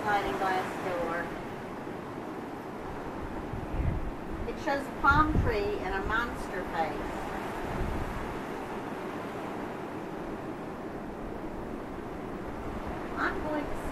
sliding glass door. It shows a palm tree and a monster face. I'm going to